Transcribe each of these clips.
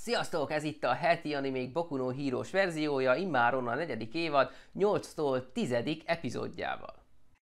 Sziasztok! Ez itt a heti animék Boku no Hero-s verziója, immáron a 4. évad 8-tól 10. epizódjával.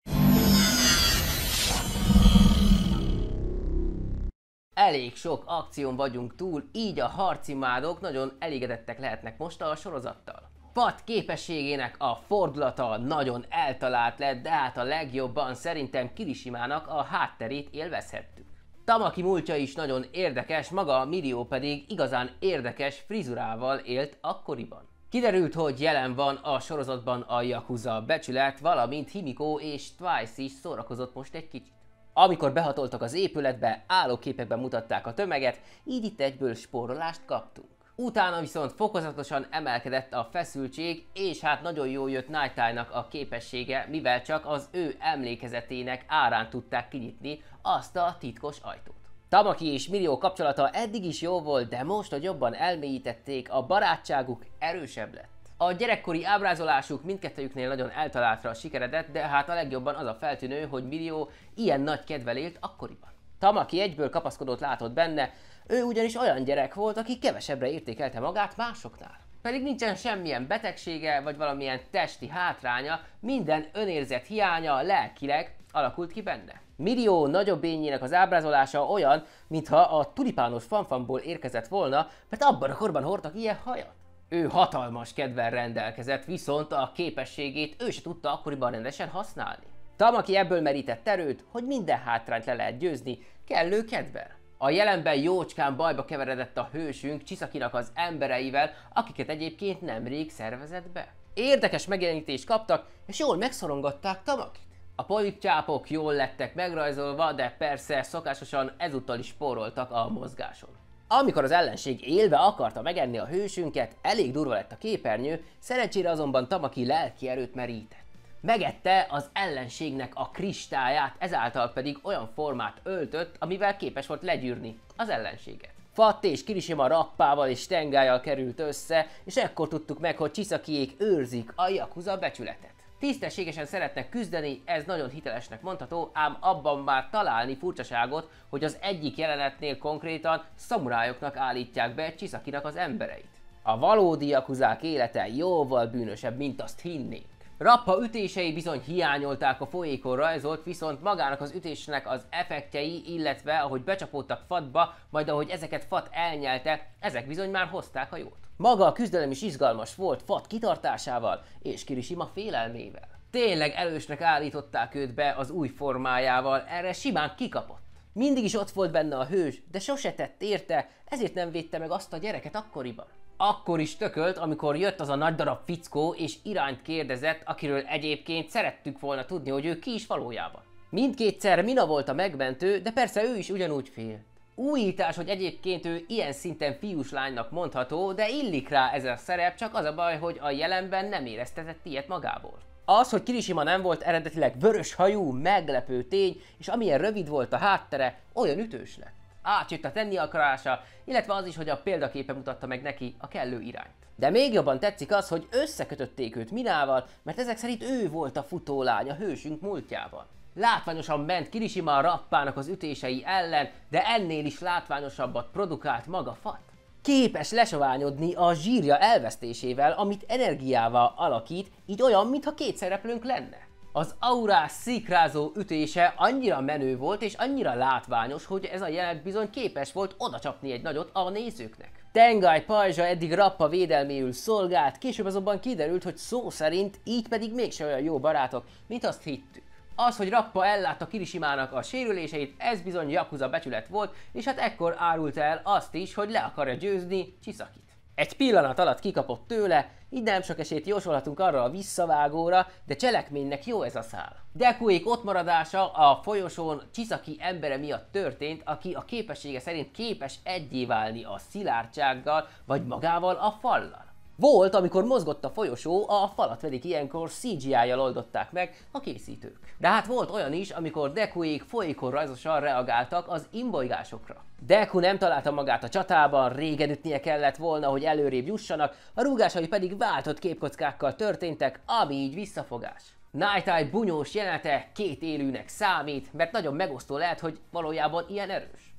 Elég sok akción vagyunk túl, így a harcimádok nagyon elégedettek lehetnek most a sorozattal. Pat képességének a fordulata nagyon eltalált lett, de hát a legjobban szerintem Kirishimának a hátterét élvezhettük. Tamaki múltja is nagyon érdekes, maga Mirio pedig igazán érdekes frizurával élt akkoriban. Kiderült, hogy jelen van a sorozatban a Yakuza becsület, valamint Himiko és Twice is szórakozott most egy kicsit. Amikor behatoltak az épületbe, állóképekben mutatták a tömeget, így itt egyből spórolást kaptunk. Utána viszont fokozatosan emelkedett a feszültség, és hát nagyon jól jött Night Eye-nak a képessége, mivel csak az ő emlékezetének árán tudták kinyitni azt a titkos ajtót. Tamaki és Mirio kapcsolata eddig is jó volt, de most, hogy jobban elmélyítették, a barátságuk erősebb lett. A gyerekkori ábrázolásuk mindkettőjüknél nagyon eltaláltra sikeredett, de hát a legjobban az a feltűnő, hogy Mirio ilyen nagy kedvel élt akkoriban. Tamaki egyből kapaszkodót látott benne, ő ugyanis olyan gyerek volt, aki kevesebbre értékelte magát másoknál. Pedig nincsen semmilyen betegsége, vagy valamilyen testi hátránya, minden önérzet hiánya lelkileg alakult ki benne. Mirio nagyobb ényének az ábrázolása olyan, mintha a tulipános fanfanból érkezett volna, mert abban a korban hordtak ilyen hajat. Ő hatalmas kedvel rendelkezett, viszont a képességét ő se tudta akkoriban rendesen használni. Tamaki ebből merített erőt, hogy minden hátrányt le lehet győzni, kellő kedvel. A jelenben jócskán bajba keveredett a hősünk Chisakinak az embereivel, akiket egyébként nemrég szervezett be. Érdekes megjelenítést kaptak, és jól megszorongatták Tamakit. A polipcsápok jól lettek megrajzolva, de persze szokásosan ezúttal is spóroltak a mozgáson. Amikor az ellenség élve akarta megenni a hősünket, elég durva lett a képernyő, szerencsére azonban Tamaki lelki erőt merített. Megette az ellenségnek a kristályát, ezáltal pedig olyan formát öltött, amivel képes volt legyűrni az ellenséget. Fatt és Kirishima Rappával és Tengájjal került össze, és ekkor tudtuk meg, hogy Chisakiék őrzik a Yakuza becsületet. Tisztességesen szeretnek küzdeni, ez nagyon hitelesnek mondható, ám abban már találni furcsaságot, hogy az egyik jelenetnél konkrétan szamurájoknak állítják be Chisakinak az embereit. A valódi Yakuzák élete jóval bűnösebb, mint azt hinnénk. Rappa ütései bizony hiányolták a folyékon rajzolt, viszont magának az ütésnek az effektjei, illetve ahogy becsapódtak Fatba, majd ahogy ezeket Fat elnyelte, ezek bizony már hozták a jót. Maga a küzdelem is izgalmas volt Fat kitartásával és Kirishima félelmével. Tényleg erősnek állították őt be az új formájával, erre simán kikapott. Mindig is ott volt benne a hős, de sose tett érte, ezért nem védte meg azt a gyereket akkoriban. Akkor is tökölt, amikor jött az a nagy darab fickó és irányt kérdezett, akiről egyébként szerettük volna tudni, hogy ő ki is valójában. Mindkétszer Mina volt a megmentő, de persze ő is ugyanúgy félt. Újítás, hogy egyébként ő ilyen szinten fiús lánynak mondható, de illik rá ez a szerep, csak az a baj, hogy a jelenben nem éreztetett ilyet magából. Az, hogy Kirishima nem volt eredetileg vörös hajú, meglepő tény, és amilyen rövid volt a háttere, olyan ütős lett. Átjött a tenni akarása, illetve az is, hogy a példaképe mutatta meg neki a kellő irányt. De még jobban tetszik az, hogy összekötötték őt Minával, mert ezek szerint ő volt a futólány a hősünk múltjában. Látványosan ment Kirishima a Rappának az ütései ellen, de ennél is látványosabbat produkált maga Fat. Képes lesoványodni a zsírja elvesztésével, amit energiával alakít, így olyan, mintha két szereplőnk lenne. Az aurás szikrázó ütése annyira menő volt és annyira látványos, hogy ez a jelenet bizony képes volt odacsapni egy nagyot a nézőknek. Tengai pajzsa eddig Rappa védelméül szolgált, később azonban kiderült, hogy szó szerint így pedig mégse olyan jó barátok, mint azt hittük. Az, hogy Rappa ellátta Kirishimának a sérüléseit, ez bizony Yakuza becsület volt, és hát ekkor árult el azt is, hogy le akarja győzni Chisakit. Egy pillanat alatt kikapott tőle, így nem sok esélyt jósolhatunk arra a visszavágóra, de cselekménynek jó ez a szál. Dekuék ott maradása a folyosón Chisaki embere miatt történt, aki a képessége szerint képes egyé válni a szilárdsággal, vagy magával a fallal. Volt, amikor mozgott a folyosó, a falat pedig ilyenkor CGI-jal oldották meg a készítők. De hát volt olyan is, amikor Dekuék folyékon rajzosan reagáltak az imbolygásokra. Deku nem találta magát a csatában, régen ütnie kellett volna, hogy előrébb jussanak, a rúgásai pedig váltott képkockákkal történtek, ami így visszafogás. Night Eye bunyós jelenete két élőnek számít, mert nagyon megosztó lehet, hogy valójában ilyen erős.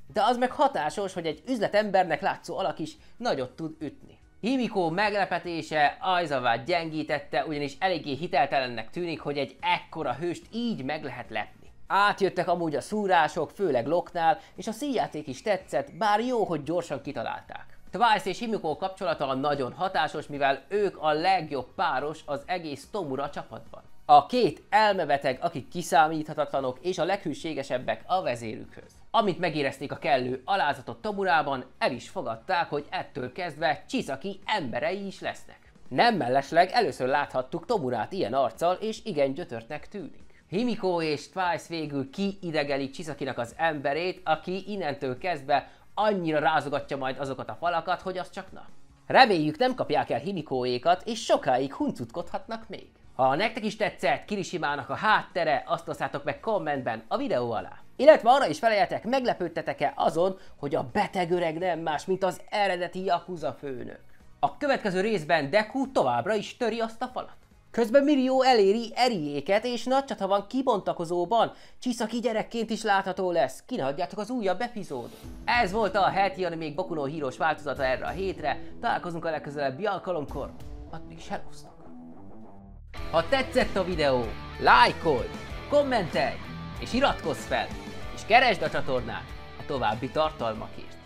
De az meg hatásos, hogy egy üzletembernek látszó alak is nagyot tud ütni. Himiko meglepetése Aizawa gyengítette, ugyanis eléggé hiteltelennek tűnik, hogy egy ekkora hőst így meg lehet lepni. Átjöttek amúgy a szúrások, főleg Locknál, és a színjáték is tetszett, bár jó, hogy gyorsan kitalálták. Twice és Himiko kapcsolata nagyon hatásos, mivel ők a legjobb páros az egész Tomura csapatban. A két elmebeteg, akik kiszámíthatatlanok és a leghűségesebbek a vezérükhöz. Amint megérezték a kellő alázatot Tomurában, el is fogadták, hogy ettől kezdve Chisaki emberei is lesznek. Nem mellesleg először láthattuk Tomurát ilyen arccal, és igen gyötörtnek tűnik. Himiko és Twice végül kiidegelik Chisakinak az emberét, aki innentől kezdve annyira rázogatja majd azokat a falakat, hogy az csak na. Reméljük nem kapják el Himikoékat, és sokáig huncutkodhatnak még. Ha nektek is tetszett Kirishimának a háttere, azt osszátok meg kommentben a videó alá. Illetve arra is feleljetek, meglepődtetek-e azon, hogy a beteg öreg nem más, mint az eredeti Yakuza főnök. A következő részben Deku továbbra is töri azt a falat. Közben Mirio eléri Eriéket, és nagy csata van kibontakozóban. Chisaki gyerekként is látható lesz. Ki ne hagyjátok az újabb epizódot. Ez volt a heti animék Boku no Hero változata erre a hétre. Találkozunk a legközelebbi alkalomkor. Addig is helóztok! Ha tetszett a videó, lájkold, kommentelj és iratkozz fel, és keresd a csatornát a további tartalmakért.